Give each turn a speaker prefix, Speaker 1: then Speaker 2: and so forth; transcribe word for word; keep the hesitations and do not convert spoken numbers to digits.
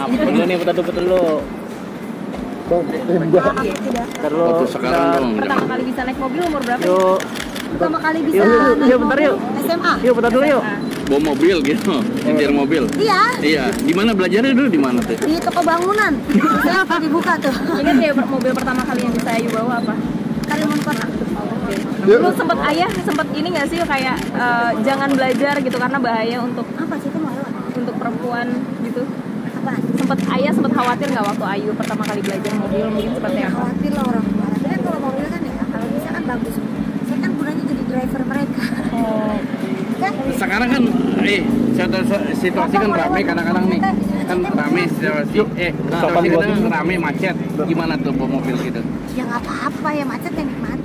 Speaker 1: Dulu nih, putar dulu, putar dulu. Ntar lu.
Speaker 2: Waktu sekarang dong.
Speaker 3: Pertama kali bisa naik mobil umur berapa?
Speaker 1: Yuk.
Speaker 4: Pertama kali bisa
Speaker 1: Yuk, yuk,
Speaker 4: naik
Speaker 1: yuk, bentar yuk.
Speaker 4: mobil S M A.
Speaker 1: Yuk, putar dulu yuk.
Speaker 2: Bawa mobil gitu, nyetir mobil.
Speaker 4: Iya,
Speaker 2: Iya, gimana belajarnya dulu di mana tuh?
Speaker 4: di toko bangunan. Saya dibuka tuh.
Speaker 3: Ingat ya mobil pertama kali yang bisa Ayu bawa apa?
Speaker 4: Karimun Kota.
Speaker 3: Dulu sempet ayah sempet ini nggak sih kayak eh, jangan belajar gitu karena bahaya untuk
Speaker 4: Apa sih itu mau lewat?
Speaker 3: untuk perempuan gitu.
Speaker 4: Apa?
Speaker 3: Sempet ayah sempet khawatir nggak waktu Ayu pertama kali belajar mobil mungkin seperti
Speaker 4: Ya
Speaker 3: apa?
Speaker 4: khawatir lah orang tua. Tapi kan kalau mobil kan ya, kalau bisa kan bagus. Saya kan gunanya jadi driver mereka.
Speaker 3: Oh,
Speaker 4: Kan?
Speaker 2: Sekarang kan, eh, situ- situasi kan rame kadang-kadang nih, kan rame situasi, eh, situasi kadang rame macet. Gimana tuh bawa mobil gitu?
Speaker 4: Ya nggak apa-apa ya macet yang nikmati.